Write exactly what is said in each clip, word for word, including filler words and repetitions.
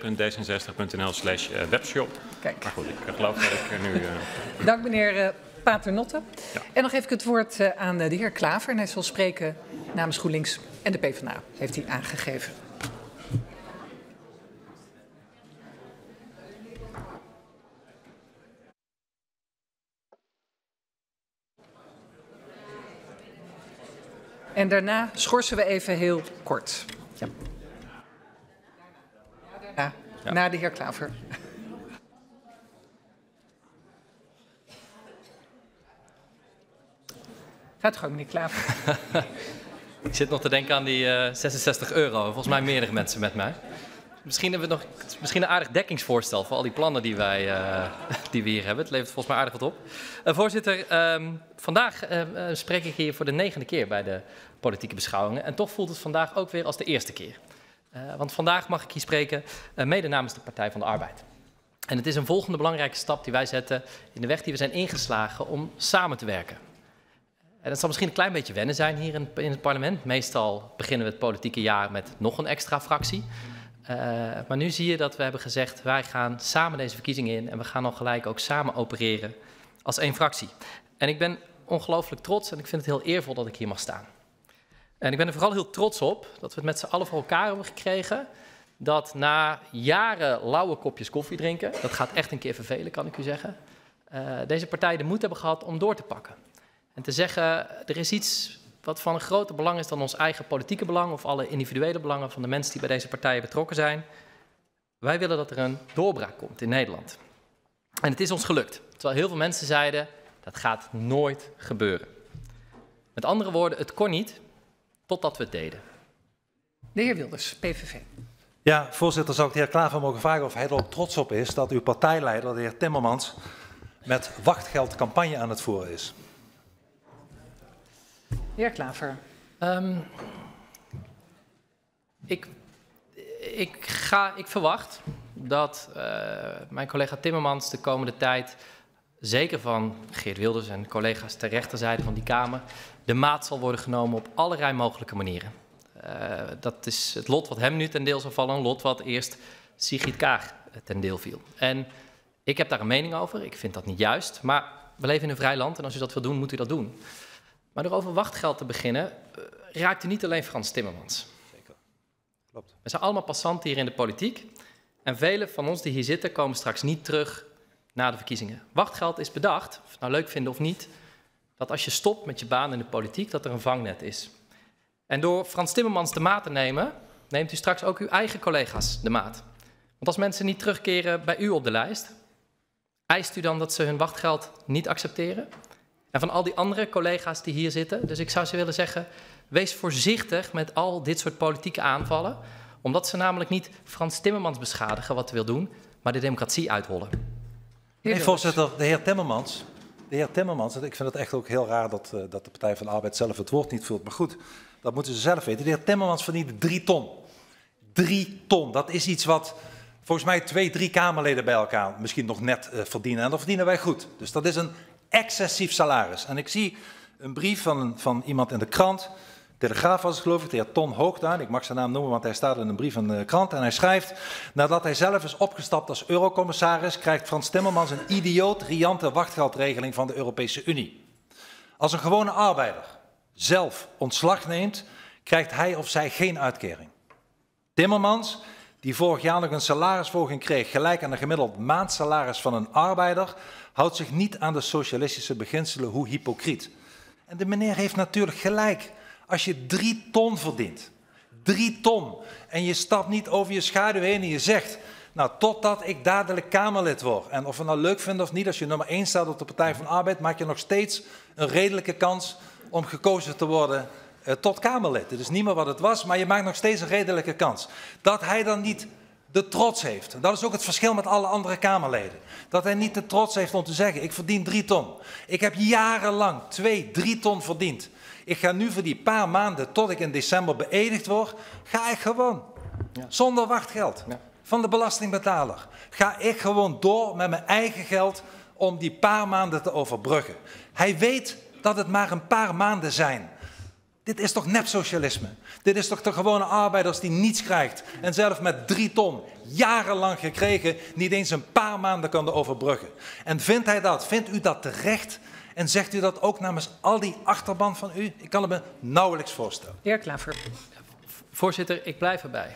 punt d zesenzestig punt n l slash webshop. Kijk. Maar goed, ik geloof dat ik er nu... Uh... Dank meneer uh, Paternotte. Ja. En dan geef ik het woord uh, aan uh, de heer Klaver. En hij zal spreken namens GroenLinks en de PvdA, heeft hij aangegeven. En daarna schorsen we even heel kort. Ja. Ja, ja. Na de heer Klaver. Gaat gewoon, meneer Klaver. Ik zit nog te denken aan die uh, zesenzestig euro. Volgens mij meerdere mensen met mij. Misschien hebben we nog misschien een aardig dekkingsvoorstel voor al die plannen die, wij, uh, die we hier hebben. Het levert volgens mij aardig wat op. Uh, voorzitter, um, vandaag uh, uh, spreek ik hier voor de negende keer bij de politieke beschouwingen. En toch voelt het vandaag ook weer als de eerste keer. Uh, want vandaag mag ik hier spreken uh, mede namens de Partij van de Arbeid. En het is een volgende belangrijke stap die wij zetten in de weg die we zijn ingeslagen om samen te werken. En dat zal misschien een klein beetje wennen zijn hier in, in het parlement. Meestal beginnen we het politieke jaar met nog een extra fractie. Uh, maar nu zie je dat we hebben gezegd, wij gaan samen deze verkiezingen in en we gaan al gelijk ook samen opereren als één fractie. En ik ben ongelooflijk trots en ik vind het heel eervol dat ik hier mag staan. En ik ben er vooral heel trots op dat we het met z'n allen voor elkaar hebben gekregen, dat na jaren lauwe kopjes koffie drinken, dat gaat echt een keer vervelen, kan ik u zeggen, uh, deze partijen de moed hebben gehad om door te pakken. En te zeggen, er is iets wat van een groter belang is dan ons eigen politieke belang of alle individuele belangen van de mensen die bij deze partijen betrokken zijn. Wij willen dat er een doorbraak komt in Nederland. En het is ons gelukt. Terwijl heel veel mensen zeiden, dat gaat nooit gebeuren. Met andere woorden, het kon niet, totdat we het deden. De heer Wilders, P V V. Ja, voorzitter, zou ik de heer Klaver mogen vragen of hij er ook trots op is dat uw partijleider, de heer Timmermans, met wachtgeld campagne aan het voeren is. Heer Klaver. Um, ik, ik, ga, ik verwacht dat uh, mijn collega Timmermans de komende tijd, zeker van Geert Wilders en collega's ter rechterzijde van die Kamer, de maat zal worden genomen op allerlei mogelijke manieren. Uh, dat is het lot wat hem nu ten deel zal vallen, een lot wat eerst Sigrid Kaag ten deel viel. En ik heb daar een mening over, ik vind dat niet juist, maar we leven in een vrij land en als u dat wil doen, moet u dat doen. Maar door over wachtgeld te beginnen, uh, raakt u niet alleen Frans Timmermans. Zeker. Klopt. We zijn allemaal passanten hier in de politiek. En velen van ons die hier zitten, komen straks niet terug na de verkiezingen. Wachtgeld is bedacht, of we het nou leuk vinden of niet, dat als je stopt met je baan in de politiek, dat er een vangnet is. En door Frans Timmermans de maat te nemen, neemt u straks ook uw eigen collega's de maat. Want als mensen niet terugkeren bij u op de lijst, eist u dan dat ze hun wachtgeld niet accepteren? En van al die andere collega's die hier zitten. Dus ik zou ze willen zeggen, wees voorzichtig met al dit soort politieke aanvallen. Omdat ze namelijk niet Frans Timmermans beschadigen wat hij wil doen, maar de democratie uithollen. Nee, voorzitter, de heer Timmermans, de heer Timmermans, ik vind het echt ook heel raar dat, uh, dat de Partij van de Arbeid zelf het woord niet voert. Maar goed, dat moeten ze zelf weten. De heer Timmermans verdiende drie ton. Drie ton, dat is iets wat volgens mij twee, drie Kamerleden bij elkaar misschien nog net uh, verdienen. En dat verdienen wij goed. Dus dat is een excessief salaris. En ik zie een brief van, van iemand in de krant, Telegraaf was het geloof ik, de heer Ton Hoogduin. Ik mag zijn naam noemen, want hij staat in een brief van de krant. En hij schrijft, nadat hij zelf is opgestapt als eurocommissaris, krijgt Frans Timmermans een idioot riante wachtgeldregeling van de Europese Unie. Als een gewone arbeider zelf ontslag neemt, krijgt hij of zij geen uitkering. Timmermans, die vorig jaar nog een salarisverhoging kreeg, gelijk aan een gemiddeld maandsalaris van een arbeider, houdt zich niet aan de socialistische beginselen, hoe hypocriet. En de meneer heeft natuurlijk gelijk. Als je drie ton verdient, drie ton, en je stapt niet over je schaduw heen en je zegt, nou, totdat ik dadelijk Kamerlid word. En of we nou leuk vinden of niet, als je nummer één staat op de Partij van de Arbeid, maak je nog steeds een redelijke kans om gekozen te worden uh, tot Kamerlid. Het is niet meer wat het was, maar je maakt nog steeds een redelijke kans. Dat hij dan niet de trots heeft, en dat is ook het verschil met alle andere Kamerleden, dat hij niet de trots heeft om te zeggen, ik verdien drie ton. Ik heb jarenlang twee, drie ton verdiend. Ik ga nu voor die paar maanden, tot ik in december beëdigd word, ga ik gewoon, ja. zonder wachtgeld, ja. van de belastingbetaler, ga ik gewoon door met mijn eigen geld om die paar maanden te overbruggen. Hij weet dat het maar een paar maanden zijn. Dit is toch nepsocialisme? Dit is toch de gewone arbeiders die niets krijgt en zelf met drie ton, jarenlang gekregen, niet eens een paar maanden kan overbruggen. En vindt hij dat? Vindt u dat terecht? En zegt u dat ook namens al die achterban van u? Ik kan het me nauwelijks voorstellen. De heer Klaver. Voorzitter, ik blijf erbij.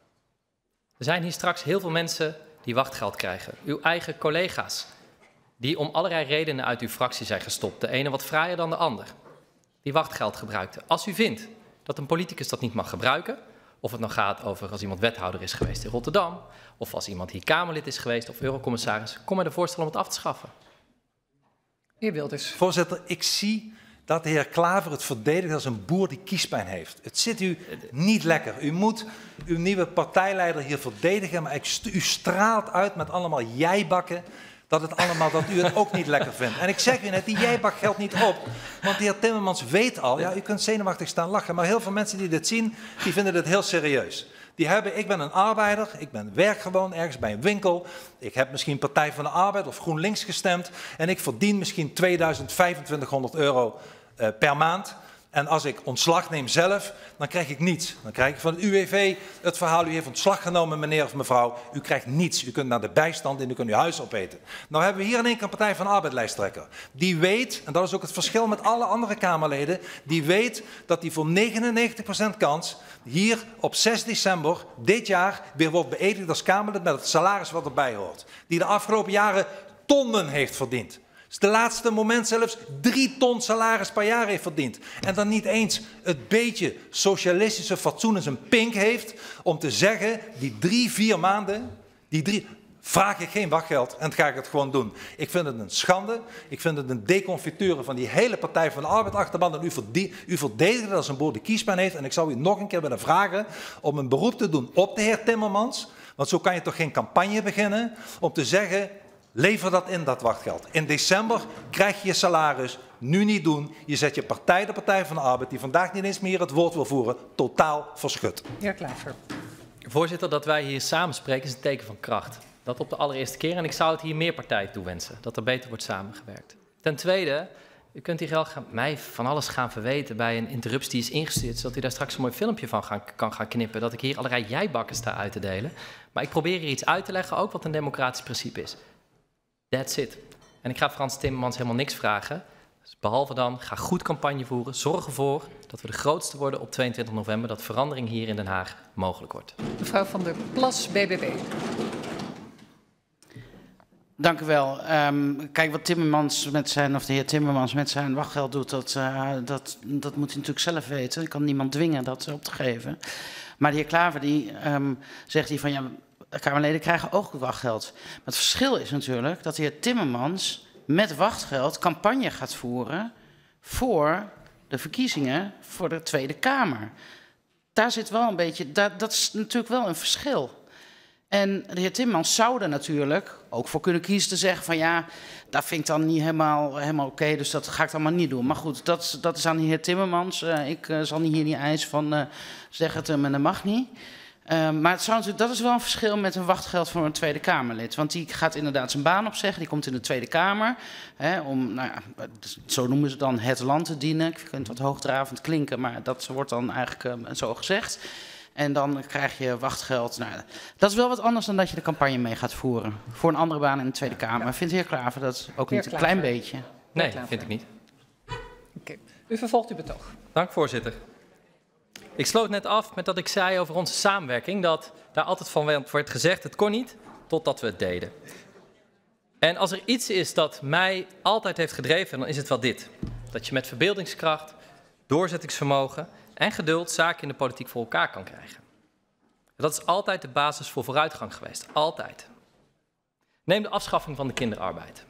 Er zijn hier straks heel veel mensen die wachtgeld krijgen. Uw eigen collega's, die om allerlei redenen uit uw fractie zijn gestopt. De ene wat fraaier dan de ander. Die wachtgeld gebruikten. Als u vindt dat een politicus dat niet mag gebruiken, of het nou gaat over als iemand wethouder is geweest in Rotterdam, of als iemand hier Kamerlid is geweest of eurocommissaris, kom met een voorstel om het af te schaffen. Heer Wilders. Voorzitter, ik zie dat de heer Klaver het verdedigt als een boer die kiespijn heeft. Het zit u niet lekker. U moet uw nieuwe partijleider hier verdedigen, maar u straalt uit met allemaal jijbakken. Dat, het allemaal, dat u het ook niet lekker vindt. En ik zeg u net, die jijbak geldt niet op. Want de heer Timmermans weet al, ja, u kunt zenuwachtig staan lachen, maar heel veel mensen die dit zien, die vinden dit heel serieus. Die hebben, ik ben een arbeider, ik ben werk gewoon ergens bij een winkel. Ik heb misschien Partij van de Arbeid of GroenLinks gestemd. En ik verdien misschien tweeduizend vijfentwintighonderd euro uh, per maand. En als ik ontslag neem zelf, dan krijg ik niets. Dan krijg ik van het U W V het verhaal, u heeft ontslag genomen meneer of mevrouw. U krijgt niets. U kunt naar de bijstand en u kunt uw huis opeten. Nou hebben we hier in één keer een Partij van de Arbeid lijsttrekker. Die weet, en dat is ook het verschil met alle andere Kamerleden, die weet dat die voor negenennegentig procent kans hier op zes december dit jaar weer wordt beëdigd als Kamerlid met het salaris wat erbij hoort. Die de afgelopen jaren tonnen heeft verdiend. Dus de laatste moment zelfs drie ton salaris per jaar heeft verdiend. En dan niet eens het beetje socialistische fatsoen in zijn pink heeft om te zeggen, die drie, vier maanden, die drie, vraag ik geen wachtgeld en ga ik het gewoon doen. Ik vind het een schande. Ik vind het een deconfiture van die hele Partij van de Arbeid achterban. En u, verdie, u verdedigt het als een boer die kiespijn heeft. En ik zou u nog een keer willen vragen om een beroep te doen op de heer Timmermans. Want zo kan je toch geen campagne beginnen om te zeggen, lever dat in, dat wachtgeld. In december krijg je je salaris, nu niet doen. Je zet je partij, de Partij van de Arbeid, die vandaag niet eens meer het woord wil voeren, totaal verschut. Heer Klaver. Voorzitter, dat wij hier samen spreken is een teken van kracht. Dat op de allereerste keer. En ik zou het hier meer partijen toewensen. Dat er beter wordt samengewerkt. Ten tweede, u kunt hier gaan, mij van alles gaan verweten bij een interruptie die is ingestuurd, zodat u daar straks een mooi filmpje van gaan, kan gaan knippen. Dat ik hier allerlei jijbakken sta uit te delen. Maar ik probeer hier iets uit te leggen, ook wat een democratisch principe is. That's it. En ik ga Frans Timmermans helemaal niks vragen. Dus behalve dan, ga goed campagne voeren. Zorg ervoor dat we de grootste worden op tweeëntwintig november. Dat verandering hier in Den Haag mogelijk wordt. Mevrouw Van der Plas, B B B. Dank u wel. Um, kijk, wat Timmermans met zijn, of de heer Timmermans met zijn wachtgeld doet, dat, uh, dat, dat moet hij natuurlijk zelf weten. Ik kan niemand dwingen dat op te geven. Maar de heer Klaver die um, zegt hier van, ja, Kamerleden krijgen ook wachtgeld. Maar het verschil is natuurlijk dat de heer Timmermans met wachtgeld campagne gaat voeren voor de verkiezingen voor de Tweede Kamer. Daar zit wel een beetje, dat, dat is natuurlijk wel een verschil. En de heer Timmermans zou er natuurlijk ook voor kunnen kiezen te zeggen van ja, dat vind ik dan niet helemaal, helemaal oké, okay, dus dat ga ik dan maar niet doen. Maar goed, dat, dat is aan de heer Timmermans. Uh, ik uh, zal niet hier niet eisen van uh, zeg het hem en dat mag niet. Uh, maar het zou natuurlijk, dat is wel een verschil met een wachtgeld voor een Tweede Kamerlid. Want die gaat inderdaad zijn baan opzeggen, die komt in de Tweede Kamer. Hè, om, nou ja, zo noemen ze dan het land te dienen. Ik vind het wat hoogdravend klinken, maar dat wordt dan eigenlijk uh, zo gezegd. En dan krijg je wachtgeld. Nou, dat is wel wat anders dan dat je de campagne mee gaat voeren. Voor een andere baan in de Tweede Kamer. Ja. Vindt de heer Klaver dat ook niet een klein beetje? Nee, vind ik niet. Oké, okay. U vervolgt uw betoog. Dank, voorzitter. Ik sloot net af met dat ik zei over onze samenwerking, dat daar altijd van werd gezegd, het kon niet, totdat we het deden. En als er iets is dat mij altijd heeft gedreven, dan is het wel dit. Dat je met verbeeldingskracht, doorzettingsvermogen en geduld zaken in de politiek voor elkaar kan krijgen. Dat is altijd de basis voor vooruitgang geweest, altijd. Neem de afschaffing van de kinderarbeid.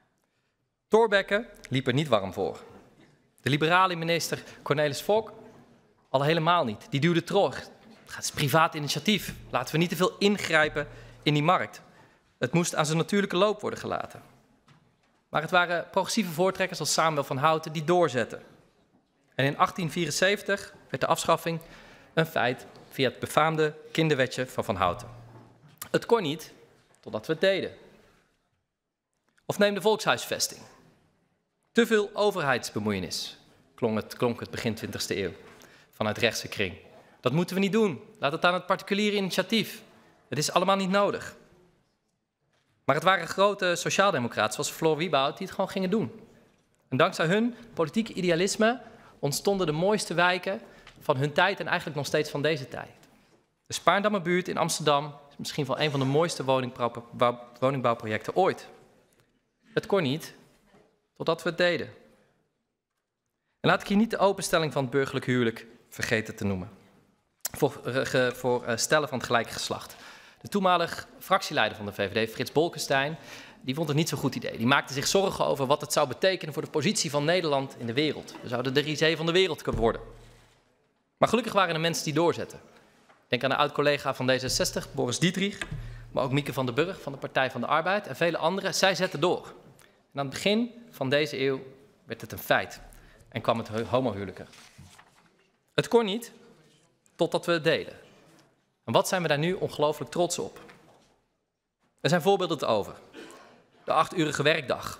Thorbecke liep er niet warm voor. De liberale minister Cornelis Vonk al helemaal niet. Die duwde terug. Het is privaat initiatief. Laten we niet te veel ingrijpen in die markt. Het moest aan zijn natuurlijke loop worden gelaten. Maar het waren progressieve voortrekkers als Samuel van Houten die doorzetten. En in achttien vierenzeventig werd de afschaffing een feit via het befaamde kinderwetje van Van Houten. Het kon niet, totdat we het deden. Of neem de volkshuisvesting. Te veel overheidsbemoeienis. klonk het, klonk het begin twintigste eeuw vanuit rechtse kring. Dat moeten we niet doen. Laat het aan het particuliere initiatief. Het is allemaal niet nodig. Maar het waren grote sociaaldemocraten zoals Floor Wieboud die het gewoon gingen doen. En dankzij hun politieke idealisme ontstonden de mooiste wijken van hun tijd en eigenlijk nog steeds van deze tijd. De Spaarndammerbuurt in Amsterdam is misschien wel een van de mooiste woningbouw, woningbouwprojecten ooit. Het kon niet, totdat we het deden. En laat ik hier niet de openstelling van het burgerlijk huwelijk vergeten te noemen. Voor, uh, voor uh, stellen van het gelijke geslacht. De toenmalig fractieleider van de V V D, Frits Bolkestein, die vond het niet zo'n goed idee. Die maakte zich zorgen over wat het zou betekenen voor de positie van Nederland in de wereld. We zouden de R I C van de wereld kunnen worden. Maar gelukkig waren er mensen die doorzetten. Denk aan de oud-collega van D zesenzestig, Boris Dietrich, maar ook Mieke van den Burg van de Partij van de Arbeid en vele anderen. Zij zetten door. En aan het begin van deze eeuw werd het een feit en kwam het homohuwelijk er. Het kon niet, totdat we het deden. En wat zijn we daar nu ongelooflijk trots op? Er zijn voorbeelden te over. De achturige werkdag.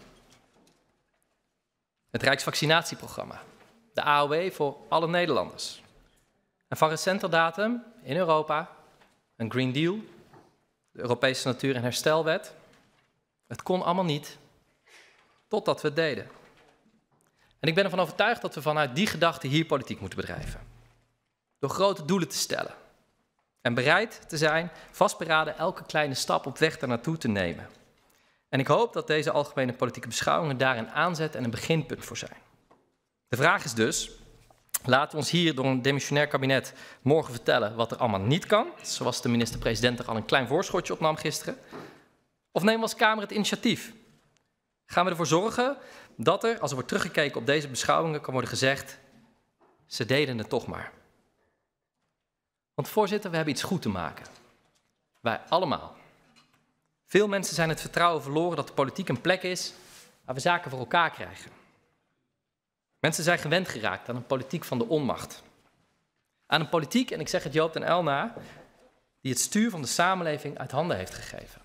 Het Rijksvaccinatieprogramma. De A O W voor alle Nederlanders. En van recenter datum in Europa een Green Deal, de Europese Natuur- en Herstelwet. Het kon allemaal niet, totdat we het deden. En ik ben ervan overtuigd dat we vanuit die gedachte hier politiek moeten bedrijven. Door grote doelen te stellen. En bereid te zijn, vastberaden elke kleine stap op weg daar naartoe te nemen. En ik hoop dat deze algemene politieke beschouwingen daar een aanzet en een beginpunt voor zijn. De vraag is dus, laten we ons hier door een demissionair kabinet morgen vertellen wat er allemaal niet kan, zoals de minister-president er al een klein voorschotje opnam gisteren. Of nemen we als Kamer het initiatief? Gaan we ervoor zorgen dat er, als er wordt teruggekeken op deze beschouwingen, kan worden gezegd, ze deden het toch maar. Want voorzitter, we hebben iets goed te maken. Wij allemaal. Veel mensen zijn het vertrouwen verloren dat de politiek een plek is waar we zaken voor elkaar krijgen. Mensen zijn gewend geraakt aan een politiek van de onmacht. Aan een politiek, en ik zeg het Joop den Uyl na, die het stuur van de samenleving uit handen heeft gegeven.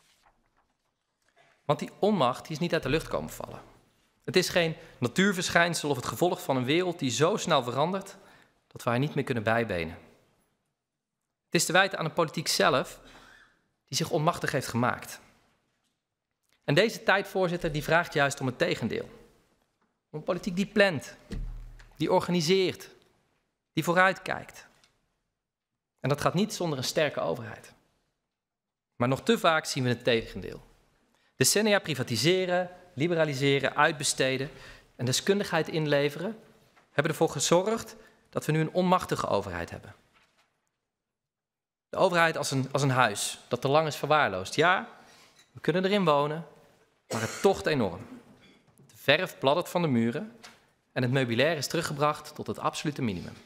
Want die onmacht die is niet uit de lucht komen vallen. Het is geen natuurverschijnsel of het gevolg van een wereld die zo snel verandert dat we haar niet meer kunnen bijbenen. Het is te wijten aan de politiek zelf die zich onmachtig heeft gemaakt. En deze tijd, voorzitter, die vraagt juist om het tegendeel. Om een politiek die plant, die organiseert, die vooruitkijkt. En dat gaat niet zonder een sterke overheid. Maar nog te vaak zien we het tegendeel. Decennia privatiseren, liberaliseren, uitbesteden en deskundigheid inleveren hebben ervoor gezorgd dat we nu een onmachtige overheid hebben. De overheid als een, als een huis dat te lang is verwaarloosd. Ja, we kunnen erin wonen, maar het tocht enorm. De verf bladdert van de muren en het meubilair is teruggebracht tot het absolute minimum.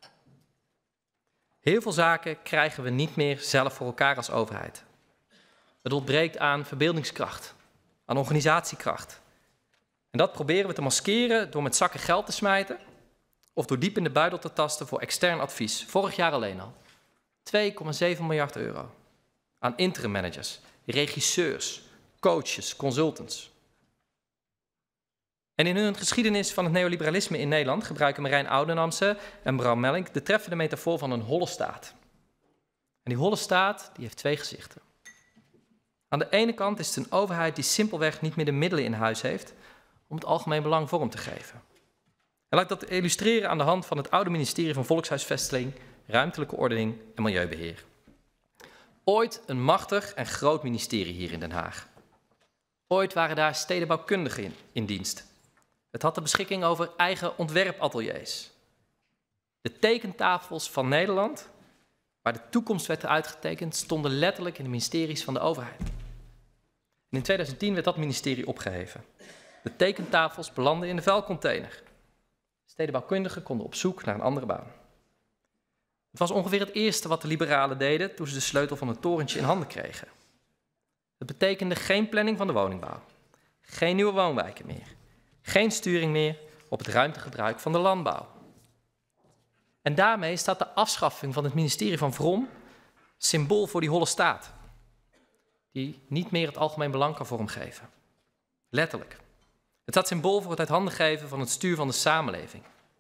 Heel veel zaken krijgen we niet meer zelf voor elkaar als overheid. Het ontbreekt aan verbeeldingskracht, aan organisatiekracht. En dat proberen we te maskeren door met zakken geld te smijten of door diep in de buidel te tasten voor extern advies. Vorig jaar alleen al. twee komma zeven miljard euro aan interim managers, regisseurs, coaches, consultants. En in hun geschiedenis van het neoliberalisme in Nederland gebruiken Marijn Oudenamse en Bram Mellink de treffende metafoor van een holle staat. En die holle staat die heeft twee gezichten. Aan de ene kant is het een overheid die simpelweg niet meer de middelen in huis heeft om het algemeen belang vorm te geven. En laat ik dat illustreren aan de hand van het oude ministerie van Volkshuisvesting, Ruimtelijke Ordening en Milieubeheer. Ooit een machtig en groot ministerie hier in Den Haag. Ooit waren daar stedenbouwkundigen in, in dienst. Het had de beschikking over eigen ontwerpateliers. De tekentafels van Nederland, waar de toekomst werd uitgetekend, stonden letterlijk in de ministeries van de overheid. En in tweeduizend tien werd dat ministerie opgeheven. De tekentafels belanden in de vuilcontainer. Stedenbouwkundigen konden op zoek naar een andere baan. Het was ongeveer het eerste wat de liberalen deden toen ze de sleutel van het torentje in handen kregen. Het betekende geen planning van de woningbouw, geen nieuwe woonwijken meer, geen sturing meer op het ruimtegebruik van de landbouw. En daarmee staat de afschaffing van het ministerie van Vrom symbool voor die holle staat, die niet meer het algemeen belang kan vormgeven. Letterlijk. Het staat symbool voor het uit handen geven van het stuur van de samenleving.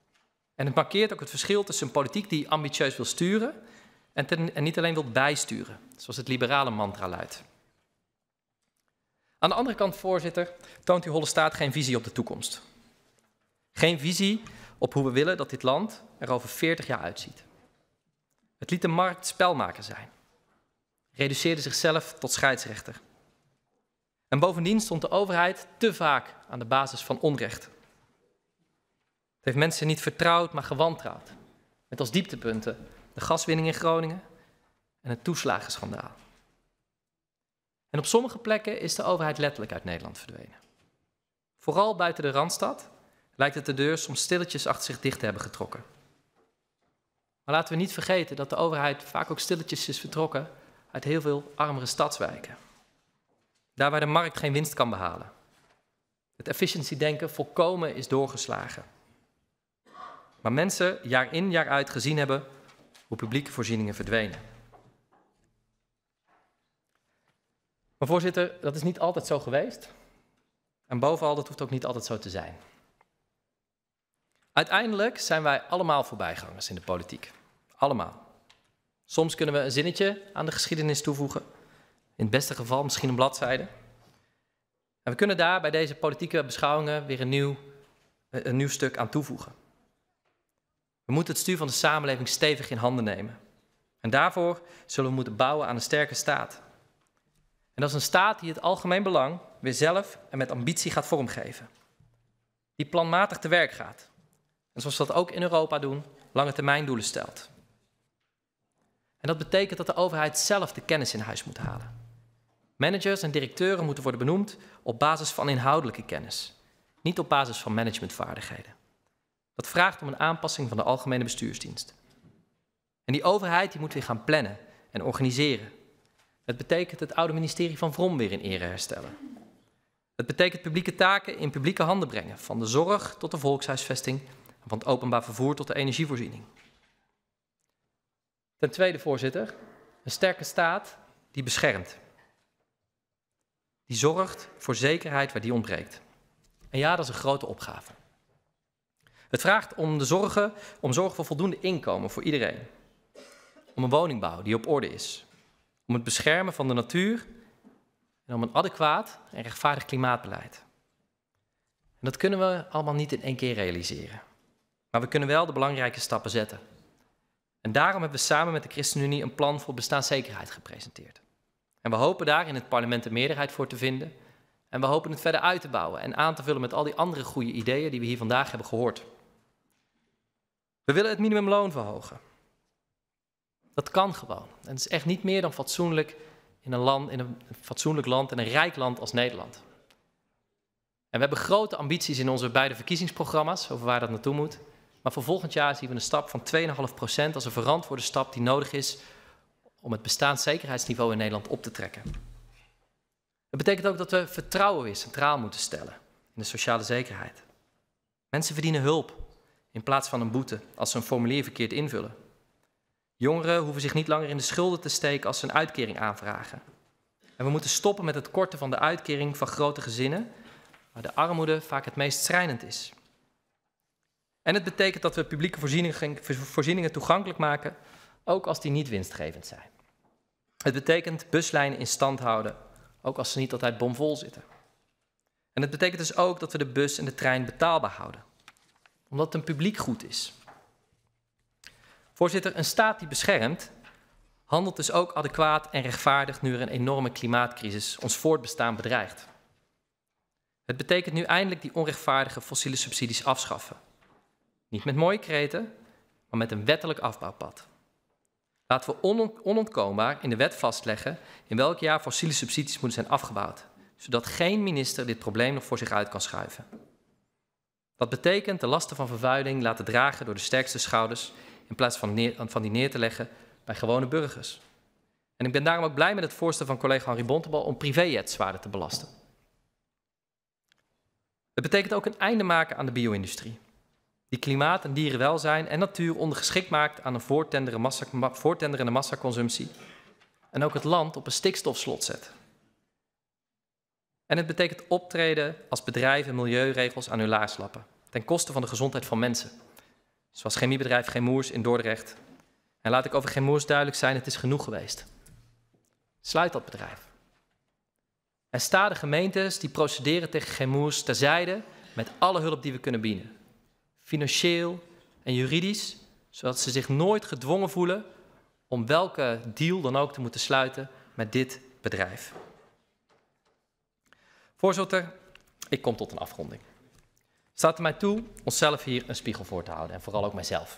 En het markeert ook het verschil tussen een politiek die ambitieus wil sturen en, ten, en niet alleen wil bijsturen, zoals het liberale mantra luidt. Aan de andere kant, voorzitter, toont uw holle staat geen visie op de toekomst. Geen visie op hoe we willen dat dit land er over veertig jaar uitziet. Het liet de markt spelmaker zijn. Reduceerde zichzelf tot scheidsrechter. En bovendien stond de overheid te vaak aan de basis van onrecht. Het heeft mensen niet vertrouwd, maar gewantrouwd. Met als dieptepunten de gaswinning in Groningen en het toeslagenschandaal. En op sommige plekken is de overheid letterlijk uit Nederland verdwenen. Vooral buiten de Randstad lijkt het de deur soms stilletjes achter zich dicht te hebben getrokken. Maar laten we niet vergeten dat de overheid vaak ook stilletjes is vertrokken uit heel veel armere stadswijken. Daar waar de markt geen winst kan behalen. Het efficiency-denken volkomen is doorgeslagen. Maar mensen jaar in jaar uit gezien hebben hoe publieke voorzieningen verdwenen. Maar voorzitter, dat is niet altijd zo geweest. En bovenal, dat hoeft ook niet altijd zo te zijn. Uiteindelijk zijn wij allemaal voorbijgangers in de politiek. Allemaal. Soms kunnen we een zinnetje aan de geschiedenis toevoegen. In het beste geval misschien een bladzijde. En we kunnen daar bij deze politieke beschouwingen weer een nieuw, een nieuw stuk aan toevoegen. We moeten het stuur van de samenleving stevig in handen nemen. En daarvoor zullen we moeten bouwen aan een sterke staat. En dat is een staat die het algemeen belang weer zelf en met ambitie gaat vormgeven. Die planmatig te werk gaat. En zoals we dat ook in Europa doen, lange termijn doelen stelt. En dat betekent dat de overheid zelf de kennis in huis moet halen. Managers en directeuren moeten worden benoemd op basis van inhoudelijke kennis. Niet op basis van managementvaardigheden. Dat vraagt om een aanpassing van de algemene bestuursdienst. En die overheid die moet weer gaan plannen en organiseren. Het betekent het oude ministerie van Vrom weer in ere herstellen. Het betekent publieke taken in publieke handen brengen, van de zorg tot de volkshuisvesting en van het openbaar vervoer tot de energievoorziening. Ten tweede, voorzitter, een sterke staat die beschermt. Die zorgt voor zekerheid waar die ontbreekt. En ja, dat is een grote opgave. Het vraagt om de zorgen, om zorg voor voldoende inkomen voor iedereen. Om een woningbouw die op orde is. Om het beschermen van de natuur en om een adequaat en rechtvaardig klimaatbeleid. En dat kunnen we allemaal niet in één keer realiseren. Maar we kunnen wel de belangrijke stappen zetten. En daarom hebben we samen met de ChristenUnie een plan voor bestaanszekerheid gepresenteerd. En we hopen daar in het parlement een meerderheid voor te vinden. En we hopen het verder uit te bouwen en aan te vullen met al die andere goede ideeën die we hier vandaag hebben gehoord. We willen het minimumloon verhogen. Dat kan gewoon. En het is echt niet meer dan fatsoenlijk in een, land, in een fatsoenlijk land en een rijk land als Nederland. En we hebben grote ambities in onze beide verkiezingsprogramma's over waar dat naartoe moet. Maar voor volgend jaar zien we een stap van twee komma vijf procent als een verantwoorde stap die nodig is om het bestaanszekerheidsniveau in Nederland op te trekken. Dat betekent ook dat we vertrouwen weer centraal moeten stellen in de sociale zekerheid. Mensen verdienen hulp in plaats van een boete als ze een formulier verkeerd invullen. Jongeren hoeven zich niet langer in de schulden te steken als ze een uitkering aanvragen. En we moeten stoppen met het korten van de uitkering van grote gezinnen, waar de armoede vaak het meest schrijnend is. En het betekent dat we publieke voorzieningen, voorzieningen toegankelijk maken, ook als die niet winstgevend zijn. Het betekent buslijnen in stand houden, ook als ze niet altijd bomvol zitten. En het betekent dus ook dat we de bus en de trein betaalbaar houden, omdat het een publiek goed is. Voorzitter, een staat die beschermt, handelt dus ook adequaat en rechtvaardig nu er een enorme klimaatcrisis ons voortbestaan bedreigt. Het betekent nu eindelijk die onrechtvaardige fossiele subsidies afschaffen. Niet met mooie kreten, maar met een wettelijk afbouwpad. Laten we on- onontkoombaar in de wet vastleggen in welk jaar fossiele subsidies moeten zijn afgebouwd, zodat geen minister dit probleem nog voor zich uit kan schuiven. Dat betekent de lasten van vervuiling laten dragen door de sterkste schouders in plaats van, neer, van die neer te leggen bij gewone burgers. En ik ben daarom ook blij met het voorstel van collega Henri Bontebal om privéjets zwaarder te belasten. Het betekent ook een einde maken aan de bio-industrie, die klimaat en dierenwelzijn en natuur ondergeschikt maakt aan een voortenderende, massa, voortenderende massaconsumptie en ook het land op een stikstofslot zet. En het betekent optreden als bedrijven milieuregels aan hun laars lappen, ten koste van de gezondheid van mensen, Zoals chemiebedrijf Chemours in Dordrecht. En laat ik over Chemours duidelijk zijn, het is genoeg geweest. Sluit dat bedrijf. Er staan de gemeentes die procederen tegen Chemours terzijde met alle hulp die we kunnen bieden. Financieel en juridisch, zodat ze zich nooit gedwongen voelen om welke deal dan ook te moeten sluiten met dit bedrijf. Voorzitter, ik kom tot een afronding. Het staat er mij toe onszelf hier een spiegel voor te houden en vooral ook mijzelf.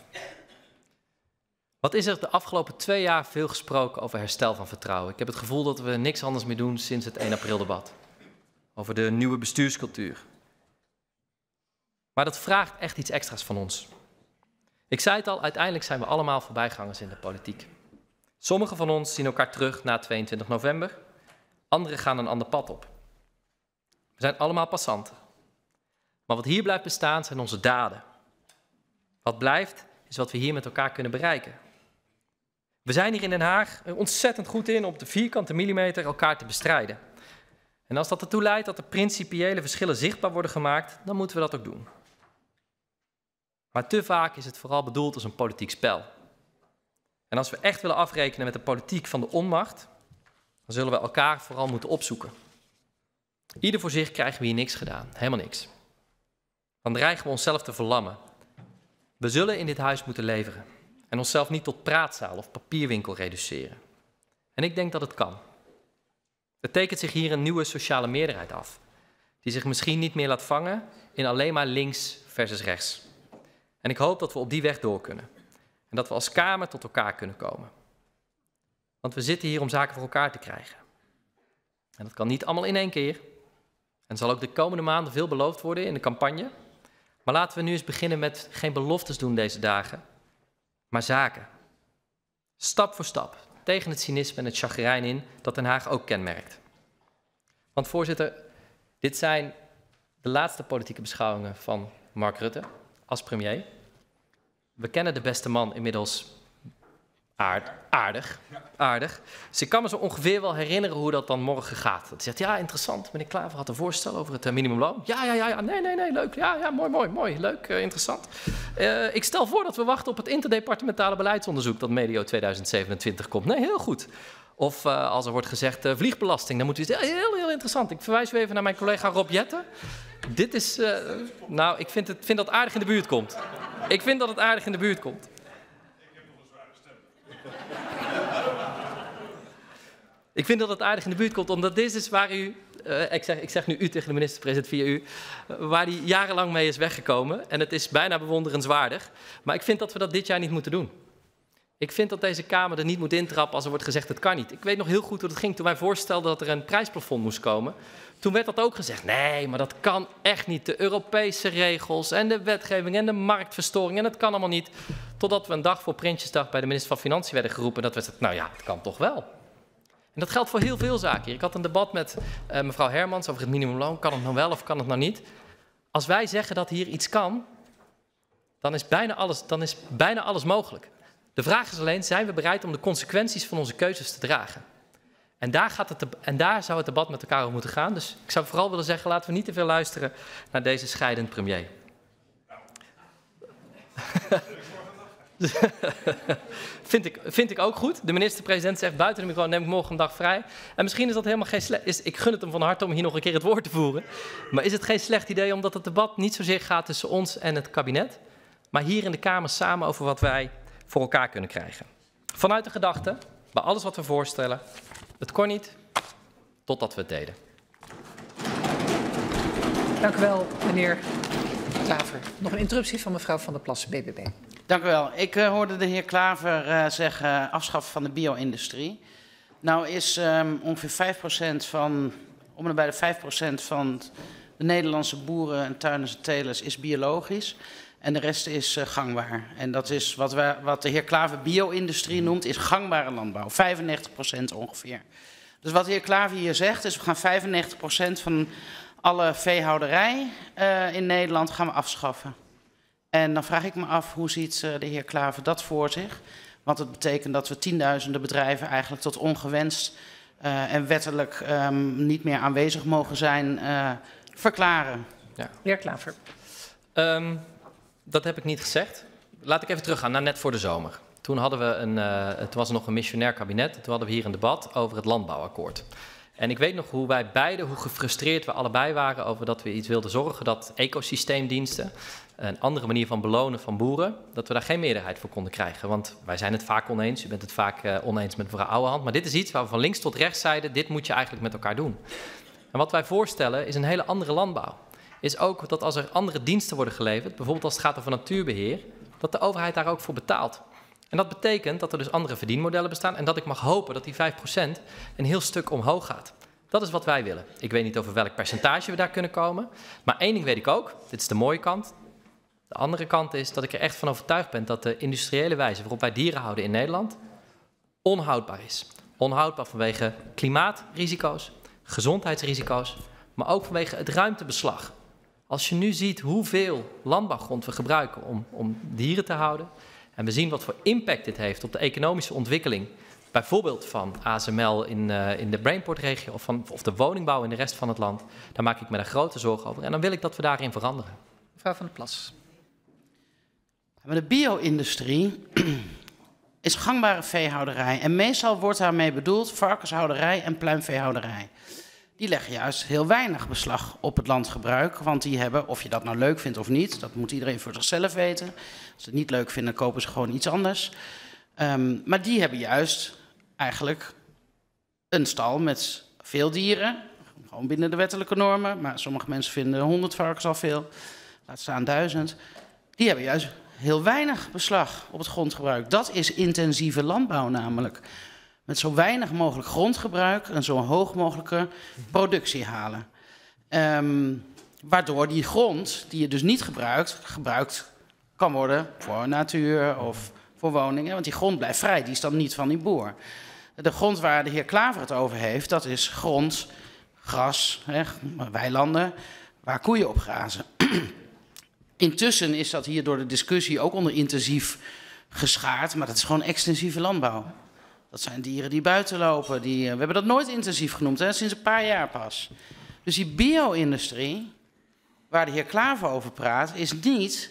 Wat is er de afgelopen twee jaar veel gesproken over herstel van vertrouwen? Ik heb het gevoel dat we niks anders meer doen sinds het één april debat. Over de nieuwe bestuurscultuur. Maar dat vraagt echt iets extra's van ons. Ik zei het al, uiteindelijk zijn we allemaal voorbijgangers in de politiek. Sommigen van ons zien elkaar terug na tweeëntwintig november. Anderen gaan een ander pad op. We zijn allemaal passanten. Maar wat hier blijft bestaan zijn onze daden. Wat blijft is wat we hier met elkaar kunnen bereiken. We zijn hier in Den Haag er ontzettend goed in op de vierkante millimeter elkaar te bestrijden. En als dat ertoe leidt dat de principiële verschillen zichtbaar worden gemaakt, dan moeten we dat ook doen. Maar te vaak is het vooral bedoeld als een politiek spel. En als we echt willen afrekenen met de politiek van de onmacht, dan zullen we elkaar vooral moeten opzoeken. Ieder voor zich krijgen we hier niks gedaan, helemaal niks. Dan dreigen we onszelf te verlammen. We zullen in dit huis moeten leveren en onszelf niet tot praatzaal of papierwinkel reduceren. En ik denk dat het kan. Er tekent zich hier een nieuwe sociale meerderheid af, die zich misschien niet meer laat vangen in alleen maar links versus rechts. En ik hoop dat we op die weg door kunnen en dat we als Kamer tot elkaar kunnen komen. Want we zitten hier om zaken voor elkaar te krijgen. En dat kan niet allemaal in één keer. En zal ook de komende maanden veel beloofd worden in de campagne. Maar laten we nu eens beginnen met geen beloftes doen deze dagen, maar zaken. Stap voor stap, tegen het cynisme en het chagrijn in dat Den Haag ook kenmerkt. Want voorzitter, dit zijn de laatste politieke beschouwingen van Mark Rutte als premier. We kennen de beste man inmiddels aard, aardig, aardig. Dus ik kan me zo ongeveer wel herinneren hoe dat dan morgen gaat. Dat hij zegt, ja, interessant, meneer Klaver had een voorstel over het minimumloon. Ja, ja, ja, ja, nee, nee, nee, leuk. Ja, ja, mooi, mooi, mooi, leuk, uh, interessant. Uh, ik stel voor dat we wachten op het interdepartementale beleidsonderzoek dat medio tweeduizend zevenentwintig komt. Nee, heel goed. Of uh, als er wordt gezegd uh, vliegbelasting, dan moet u zeggen, heel, heel interessant. Ik verwijs u even naar mijn collega Rob Jetten. Dit is, uh, nou, ik vind, het, vind dat het aardig in de buurt komt. Ik vind dat het aardig in de buurt komt. Ik vind dat het aardig in de buurt komt, omdat dit is waar u, uh, ik, zeg, ik zeg nu u tegen de minister-president via u, uh, waar hij jarenlang mee is weggekomen. En het is bijna bewonderenswaardig. Maar ik vind dat we dat dit jaar niet moeten doen. Ik vind dat deze Kamer er niet moet intrappen als er wordt gezegd, het kan niet. Ik weet nog heel goed hoe het ging toen wij voorstelden dat er een prijsplafond moest komen. Toen werd dat ook gezegd, nee, maar dat kan echt niet. De Europese regels en de wetgeving en de marktverstoring en dat kan allemaal niet. Totdat we een dag voor Prinsjesdag bij de minister van Financiën werden geroepen. Dat we zeiden, nou ja, het kan toch wel. En dat geldt voor heel veel zaken hier. Ik had een debat met uh, mevrouw Hermans over het minimumloon. Kan het nou wel of kan het nou niet? Als wij zeggen dat hier iets kan, dan is bijna alles, dan is bijna alles mogelijk. De vraag is alleen, zijn we bereid om de consequenties van onze keuzes te dragen? En daar, gaat het, en daar zou het debat met elkaar over moeten gaan. Dus ik zou vooral willen zeggen, laten we niet te veel luisteren naar deze scheidend premier. vind, ik, vind ik ook goed. De minister-president zegt buiten de microfoon neem ik morgen een dag vrij. En misschien is dat helemaal geen slecht... Ik gun het hem van harte om hier nog een keer het woord te voeren. Maar is het geen slecht idee omdat het debat niet zozeer gaat tussen ons en het kabinet, maar hier in de Kamer samen over wat wij voor elkaar kunnen krijgen. Vanuit de gedachte, bij alles wat we voorstellen, het kon niet, totdat we het deden. Dank u wel, meneer Klaver. Nog een interruptie van mevrouw Van der Plassen, B B B. Dank u wel. Ik uh, hoorde de heer Klaver uh, zeggen uh, afschaffen van de bio-industrie. Nou is um, ongeveer vijf procent van, om en bij de vijf procent van de Nederlandse boeren en tuinders en telers is biologisch. En de rest is uh, gangbaar. En dat is wat, we, wat de heer Klaver bio-industrie noemt, is gangbare landbouw. vijfennegentig procent ongeveer. Dus wat de heer Klaver hier zegt, is we gaan vijfennegentig procent van alle veehouderij uh, in Nederland gaan we afschaffen. En dan vraag ik me af, hoe ziet uh, de heer Klaver dat voor zich? Want het betekent dat we tienduizenden bedrijven eigenlijk tot ongewenst uh, en wettelijk um, niet meer aanwezig mogen zijn uh, verklaren. Ja. Heer Klaver. Um, dat heb ik niet gezegd. laat ik even teruggaan naar net voor de zomer. Toen hadden we een, uh, het was nog een missionair kabinet. Toen hadden we hier een debat over het landbouwakkoord. En ik weet nog hoe wij beiden, hoe gefrustreerd we allebei waren over dat we iets wilden zorgen dat ecosysteemdiensten, een andere manier van belonen van boeren, dat we daar geen meerderheid voor konden krijgen. Want wij zijn het vaak oneens, u bent het vaak uh, oneens met mevrouw Ouwehand. Maar dit is iets waar we van links tot rechts zeiden, dit moet je eigenlijk met elkaar doen. En wat wij voorstellen is een hele andere landbouw. Is ook dat als er andere diensten worden geleverd, bijvoorbeeld als het gaat over natuurbeheer, dat de overheid daar ook voor betaalt. En dat betekent dat er dus andere verdienmodellen bestaan en dat ik mag hopen dat die vijf procent een heel stuk omhoog gaat. Dat is wat wij willen. Ik weet niet over welk percentage we daar kunnen komen, maar één ding weet ik ook, dit is de mooie kant. De andere kant is dat ik er echt van overtuigd ben dat de industriële wijze waarop wij dieren houden in Nederland onhoudbaar is. Onhoudbaar vanwege klimaatrisico's, gezondheidsrisico's, maar ook vanwege het ruimtebeslag. Als je nu ziet hoeveel landbouwgrond we gebruiken om, om dieren te houden, en we zien wat voor impact dit heeft op de economische ontwikkeling, bijvoorbeeld van A S M L in, uh, in de Brainport-regio of, van, of de woningbouw in de rest van het land, daar maak ik me daar grote zorgen over. En dan wil ik dat we daarin veranderen. Mevrouw Van der Plas. Maar de bio-industrie is gangbare veehouderij. En meestal wordt daarmee bedoeld varkenshouderij en pluimveehouderij. Die leggen juist heel weinig beslag op het landgebruik. Want die hebben, of je dat nou leuk vindt of niet, dat moet iedereen voor zichzelf weten. Als ze het niet leuk vinden, kopen ze gewoon iets anders. Um, maar die hebben juist eigenlijk een stal met veel dieren. Gewoon binnen de wettelijke normen. Maar sommige mensen vinden honderd varkens al veel. Laat staan duizend. Die hebben juist heel weinig beslag op het grondgebruik. Dat is intensieve landbouw namelijk. Met zo weinig mogelijk grondgebruik en zo hoog mogelijke productie halen. Um, waardoor die grond, die je dus niet gebruikt, gebruikt kan worden voor natuur of voor woningen. Want die grond blijft vrij, die is dan niet van die boer. De grond waar de heer Klaver het over heeft, dat is grond, gras, hè, weilanden, waar koeien op grazen. Intussen is dat hier door de discussie ook onder intensief geschaard, maar dat is gewoon extensieve landbouw. Dat zijn dieren die buiten lopen. Die, we hebben dat nooit intensief genoemd, hè, sinds een paar jaar pas. Dus die bio-industrie, waar de heer Klaver over praat, is niet...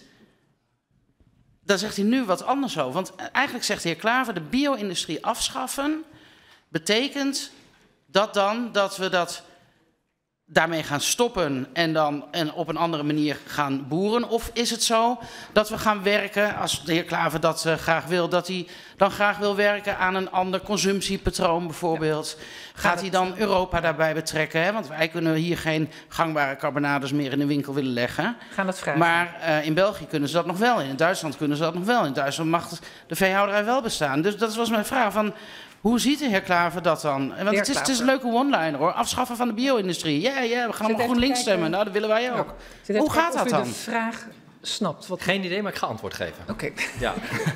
Daar zegt hij nu wat anders over. Want eigenlijk zegt de heer Klaver, de bio-industrie afschaffen betekent dat dan dat we dat daarmee gaan stoppen en dan en op een andere manier gaan boeren? Of is het zo dat we gaan werken, als de heer Klaver dat uh, graag wil, dat hij dan graag wil werken aan een ander consumptiepatroon bijvoorbeeld? Ja. Gaat hij dan Europa daarbij betrekken? Hè? Want wij kunnen hier geen gangbare carbonades meer in de winkel willen leggen. Gaan dat vragen. Maar uh, in België kunnen ze dat nog wel. In Duitsland kunnen ze dat nog wel. In Duitsland mag de veehouderij wel bestaan. Dus dat was mijn vraag van... Hoe ziet de heer Klaver dat dan? Want het is, het is een leuke one-liner hoor. Afschaffen van de bio-industrie. Ja, ja, we gaan allemaal GroenLinks stemmen. Nou, dat willen wij ook. Ja. Hoe gaat dat dan? Of u de vraag snapt. Wat... Geen idee, maar ik ga antwoord geven. Oké. Okay. Ja.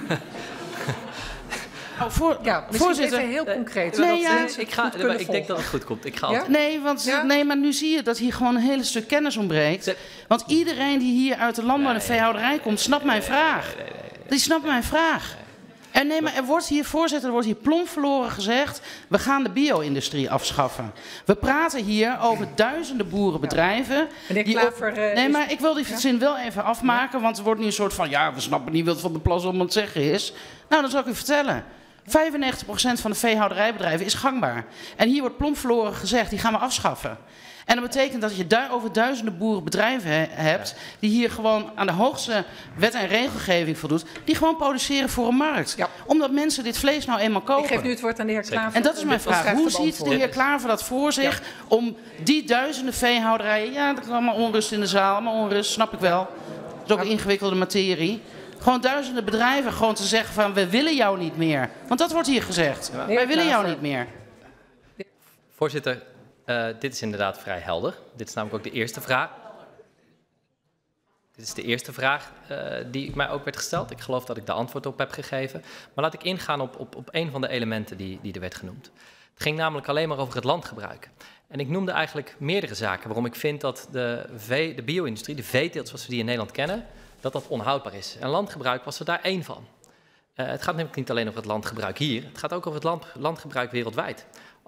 Oh, voor, ja, voorzitter. Even heel concreet. Uh, nee, ja, ik, ga, ik denk dat het goed komt. Ik ga ja? Nee, want, ja? nee, maar nu zie je dat hier gewoon een hele stuk kennis ontbreekt. Want iedereen die hier uit de landbouw en de veehouderij komt, snapt mijn vraag. Die snapt mijn vraag. En nee, maar er wordt hier, voorzitter, er wordt hier plomp verloren gezegd, we gaan de bio-industrie afschaffen. We praten hier over duizenden boerenbedrijven. Ja. Die Klaver, uh, nee, maar ik wil die ja? zin wel even afmaken, want er wordt nu een soort van, ja, we snappen niet wat Van der Plas om het zeggen is. Nou, dat zal ik u vertellen. vijfennegentig procent van de veehouderijbedrijven is gangbaar. En hier wordt plomp verloren gezegd, die gaan we afschaffen. En dat betekent dat je du over duizenden boerenbedrijven he hebt... die hier gewoon aan de hoogste wet en regelgeving voldoet... die gewoon produceren voor een markt. Ja. Omdat mensen dit vlees nou eenmaal kopen. Ik geef nu het woord aan de heer Klaver. En dat is mijn vraag. Hoe ziet de heer Klaver dat voor zich... Ja. om die duizenden veehouderijen... ja, er is allemaal onrust in de zaal, allemaal onrust, snap ik wel. Dat is ook een ingewikkelde materie... Gewoon duizenden bedrijven gewoon te zeggen van... we willen jou niet meer. Want dat wordt hier gezegd. Ja. Wij willen jou niet meer. Voorzitter... Uh, dit is inderdaad vrij helder. Dit is namelijk ook de eerste vraag. Dit is de eerste vraag uh, die mij ook werd gesteld. Ik geloof dat ik de antwoord op heb gegeven. Maar laat ik ingaan op, op, op een van de elementen die, die er werd genoemd. Het ging namelijk alleen maar over het landgebruik. En ik noemde eigenlijk meerdere zaken waarom ik vind dat de, vee, de bio-industrie, de veeteelt zoals we die in Nederland kennen, dat dat onhoudbaar is. En landgebruik was er daar één van. Uh, het gaat namelijk niet alleen over het landgebruik hier. Het gaat ook over het land, landgebruik wereldwijd.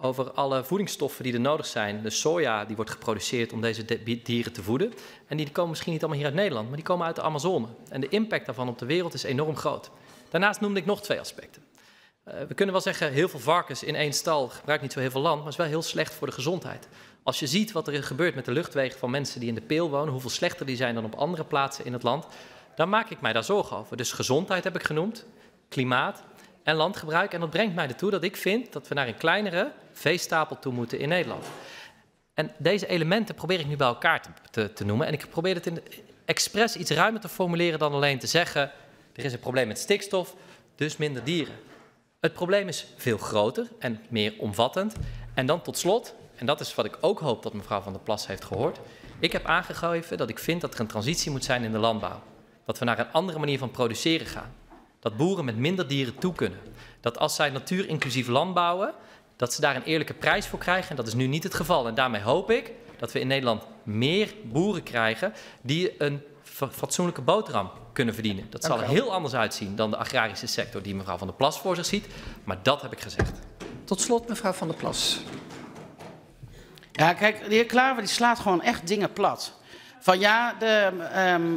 over alle voedingsstoffen die er nodig zijn. De soja die wordt geproduceerd om deze dieren te voeden. En die komen misschien niet allemaal hier uit Nederland, maar die komen uit de Amazone. En de impact daarvan op de wereld is enorm groot. Daarnaast noemde ik nog twee aspecten. Uh, we kunnen wel zeggen, heel veel varkens in één stal gebruikt niet zo heel veel land, maar is wel heel slecht voor de gezondheid. Als je ziet wat er gebeurt met de luchtwegen van mensen die in de Peel wonen, hoeveel slechter die zijn dan op andere plaatsen in het land, dan maak ik mij daar zorgen over. Dus gezondheid heb ik genoemd, klimaat en landgebruik. En dat brengt mij ertoe dat ik vind dat we naar een kleinere veestapel toe moeten in Nederland. En deze elementen probeer ik nu bij elkaar te, te, te noemen. En ik probeer het in de, expres iets ruimer te formuleren dan alleen te zeggen, er is een probleem met stikstof, dus minder dieren. Het probleem is veel groter en meer omvattend. En dan tot slot, en dat is wat ik ook hoop dat mevrouw Van der Plas heeft gehoord, ik heb aangegeven dat ik vind dat er een transitie moet zijn in de landbouw. Dat we naar een andere manier van produceren gaan. Dat boeren met minder dieren toe kunnen. Dat als zij natuurinclusief landbouwen, dat ze daar een eerlijke prijs voor krijgen. En dat is nu niet het geval. En daarmee hoop ik dat we in Nederland meer boeren krijgen die een fatsoenlijke boterham kunnen verdienen. Dat zal er heel anders uitzien dan de agrarische sector die mevrouw Van der Plas voor zich ziet. Maar dat heb ik gezegd. Tot slot mevrouw Van der Plas. Ja, kijk, de heer Klaver die slaat gewoon echt dingen plat. Van ja, de... Um...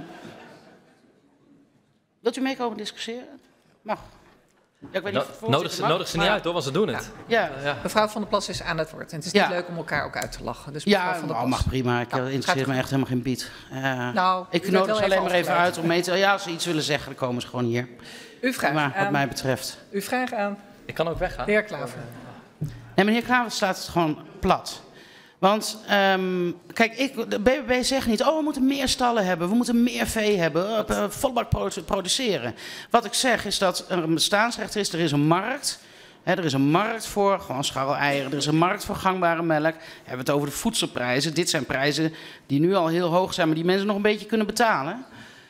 Wilt u meekomen discussiëren? Mag. Ja, ik weet niet, no, nodig ze, nodig ze niet uit hoor, want ze doen het. Ja. Ja. Ja. Mevrouw Van der Plas is aan het woord. En het is niet ja. leuk om elkaar ook uit te lachen. Dus ja, van der Plas... oh, mag prima. Ik nou, interesseer me echt helemaal geen bied. Uh, nou, ik nodig ze alleen maar even uit om mee te... Ja, als ze iets willen zeggen, dan komen ze gewoon hier. Uw vraag maar, wat aan... mij betreft. Uw vraag aan... Ik kan ook weggaan. De heer Klaver. Nee, maar de heer Klaver slaat het gewoon plat. Want, um, kijk, ik, de B B B zegt niet, oh, we moeten meer stallen hebben, we moeten meer vee hebben, uh, volbak produceren. Wat ik zeg is dat er een bestaansrecht is, er is een markt. Hè, er is een markt voor, gewoon scharreleieren, er is een markt voor gangbare melk. We hebben het over de voedselprijzen. Dit zijn prijzen die nu al heel hoog zijn, maar die mensen nog een beetje kunnen betalen.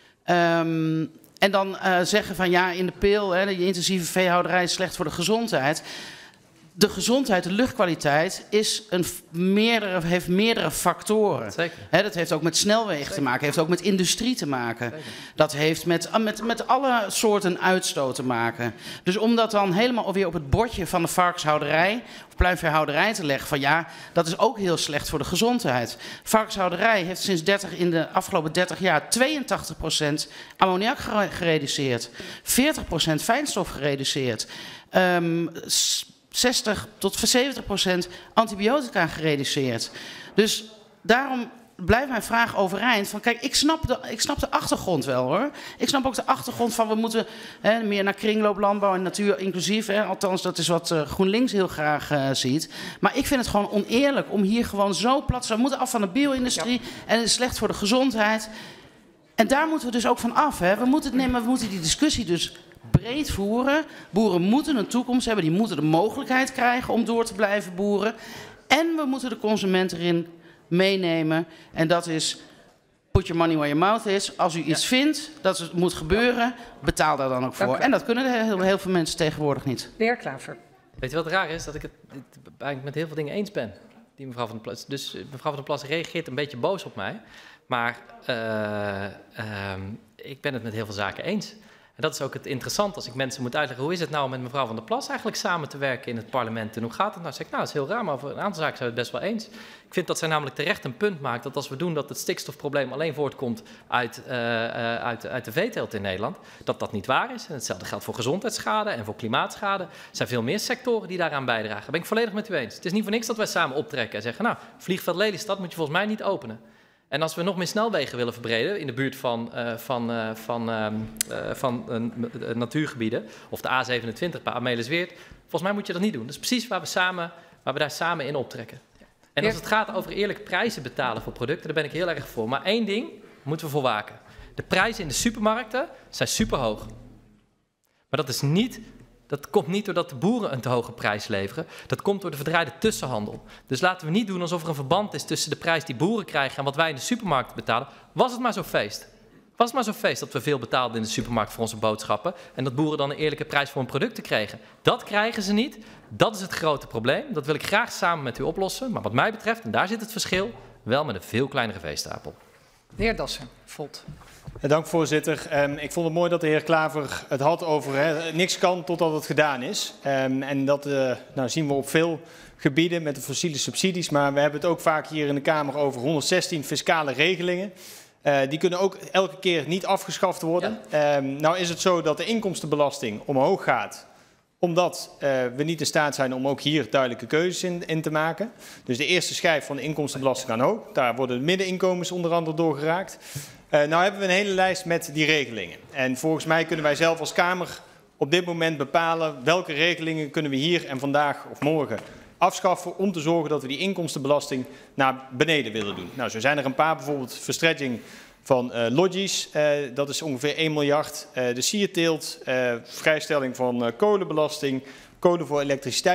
Um, en dan uh, zeggen van, ja, in de Peel, hè, die intensieve veehouderij is slecht voor de gezondheid. De gezondheid, de luchtkwaliteit, is een meerdere, heeft meerdere factoren. Zeker. He, dat heeft ook met snelwegen Zeker. te maken, heeft ook met industrie te maken. Zeker. Dat heeft met, met, met alle soorten uitstoot te maken. Dus om dat dan helemaal weer op het bordje van de varkenshouderij of pluimveehouderij te leggen, van ja, dat is ook heel slecht voor de gezondheid. Varkenshouderij heeft sinds dertig, in de afgelopen dertig jaar tweeëntachtig procent ammoniak gereduceerd, veertig procent fijnstof gereduceerd. Um, zestig tot zeventig procent antibiotica gereduceerd. Dus daarom blijft mijn vraag overeind. Van, kijk, ik snap, de, ik snap de achtergrond wel hoor. Ik snap ook de achtergrond van we moeten hè, meer naar kringlooplandbouw en natuur inclusief. Hè. Althans, dat is wat uh, GroenLinks heel graag uh, ziet. Maar ik vind het gewoon oneerlijk om hier gewoon zo plat te zijn. We moeten af van de bio-industrie ja. en het is slecht voor de gezondheid. En daar moeten we dus ook van af. Hè. We moeten het nemen, we moeten die discussie dus breed voeren. Boeren moeten een toekomst hebben. Die moeten de mogelijkheid krijgen om door te blijven boeren. En we moeten de consument erin meenemen. En dat is put your money where your mouth is. Als u iets ja. vindt dat het moet gebeuren, betaal daar dan ook voor. En dat kunnen heel, heel veel mensen tegenwoordig niet. De heer Klaver. Weet je wat raar is? Dat ik het eigenlijk met heel veel dingen eens ben. Die mevrouw Van der Plas. Dus mevrouw Van der Plas reageert een beetje boos op mij. Maar uh, uh, ik ben het met heel veel zaken eens. En dat is ook het interessante als ik mensen moet uitleggen, hoe is het nou om met mevrouw Van der Plas eigenlijk samen te werken in het parlement? En hoe gaat het nou? Zeg ik, nou, dat is heel raar, maar over een aantal zaken zijn we het best wel eens. Ik vind dat zij namelijk terecht een punt maakt dat als we doen dat het stikstofprobleem alleen voortkomt uit, uh, uh, uit, uit de veeteelt in Nederland, dat dat niet waar is. En hetzelfde geldt voor gezondheidsschade en voor klimaatschade. Er zijn veel meer sectoren die daaraan bijdragen. Daar ben ik volledig met u eens. Het is niet voor niks dat wij samen optrekken en zeggen, nou, vliegveld Lelystad moet je volgens mij niet openen. En als we nog meer snelwegen willen verbreden in de buurt van, uh, van, uh, van, uh, uh, van uh, natuurgebieden, of de A zevenentwintig bij Amelisweert, volgens mij moet je dat niet doen. Dat is precies waar we, samen, waar we daar samen in optrekken. En als het gaat over eerlijke prijzen betalen voor producten, daar ben ik heel erg voor. Maar één ding moeten we voor waken. De prijzen in de supermarkten zijn superhoog. Maar dat is niet... Dat komt niet doordat de boeren een te hoge prijs leveren. Dat komt door de verdraaide tussenhandel. Dus laten we niet doen alsof er een verband is tussen de prijs die boeren krijgen en wat wij in de supermarkt betalen. Was het maar zo'n feest. Was het maar zo'n feest dat we veel betaalden in de supermarkt voor onze boodschappen en dat boeren dan een eerlijke prijs voor hun producten kregen. Dat krijgen ze niet. Dat is het grote probleem. Dat wil ik graag samen met u oplossen. Maar wat mij betreft, en daar zit het verschil, wel met een veel kleinere veestapel. De heer Dassen, Volt. Dank voorzitter. Um, ik vond het mooi dat de heer Klaver het had over hè, niks kan totdat het gedaan is. Um, en dat uh, nou, zien we op veel gebieden met de fossiele subsidies. Maar we hebben het ook vaak hier in de Kamer over honderdzestien fiscale regelingen. Uh, die kunnen ook elke keer niet afgeschaft worden. Ja. Um, nou is het zo dat de inkomstenbelasting omhoog gaat, omdat uh, we niet in staat zijn om ook hier duidelijke keuzes in, in te maken. Dus de eerste schijf van de inkomstenbelasting gaan hoog. Daar worden de middeninkomens onder andere door geraakt. Uh, nou hebben we een hele lijst met die regelingen. En volgens mij kunnen wij zelf als Kamer op dit moment bepalen welke regelingen kunnen we hier en vandaag of morgen afschaffen om te zorgen dat we die inkomstenbelasting naar beneden willen doen. Nou, zo zijn er een paar, bijvoorbeeld verstretching van uh, lodgies, uh, dat is ongeveer één miljard. Uh, de sierteelt, uh, vrijstelling van uh, kolenbelasting, kolen voor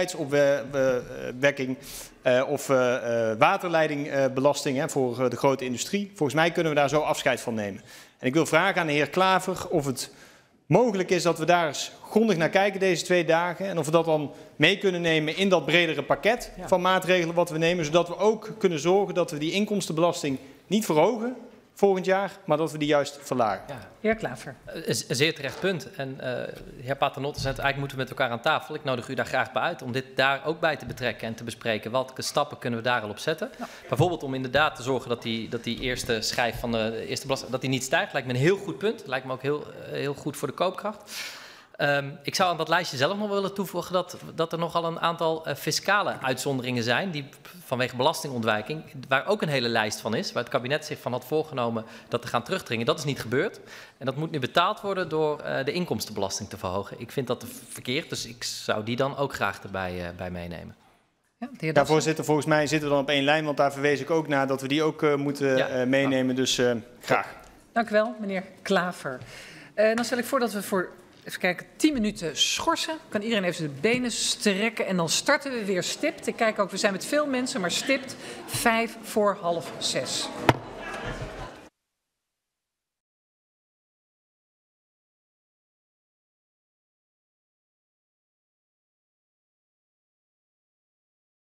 elektriciteitsopwekking uh, of uh, uh, waterleidingbelasting uh, voor uh, de grote industrie. Volgens mij kunnen we daar zo afscheid van nemen. En ik wil vragen aan de heer Klaver of het mogelijk is dat we daar eens grondig naar kijken deze twee dagen. En of we dat dan mee kunnen nemen in dat bredere pakket ja. van maatregelen wat we nemen. Zodat we ook kunnen zorgen dat we die inkomstenbelasting niet verhogen volgend jaar, maar dat we die juist verlagen. Ja. Heer Klaver. Een zeer terecht punt. En uh, heer Paternotte zei, eigenlijk moeten we met elkaar aan tafel. Ik nodig u daar graag bij uit om dit daar ook bij te betrekken en te bespreken. Welke stappen kunnen we daar al op zetten? Ja. Bijvoorbeeld om inderdaad te zorgen dat die, dat die eerste schijf van de eerste belasting, dat die niet stijgt. Lijkt me een heel goed punt. Lijkt me ook heel, heel goed voor de koopkracht. Um, ik zou aan dat lijstje zelf nog willen toevoegen dat, dat er nogal een aantal uh, fiscale uitzonderingen zijn die vanwege belastingontwijking, waar ook een hele lijst van is, waar het kabinet zich van had voorgenomen dat te gaan terugdringen. Dat is niet gebeurd en dat moet nu betaald worden door uh, de inkomstenbelasting te verhogen. Ik vind dat verkeerd, dus ik zou die dan ook graag erbij uh, bij meenemen. Ja, ja, voorzitter, volgens mij zitten we dan op één lijn, want daar verwees ik ook naar dat we die ook uh, moeten ja. uh, meenemen, dus uh, graag. Dank u wel, meneer Klaver. Uh, dan stel ik voor dat we voor even kijken, tien minuten schorsen. Kan iedereen even de benen strekken en dan starten we weer stipt. Ik kijk ook, we zijn met veel mensen, maar stipt vijf voor half zes.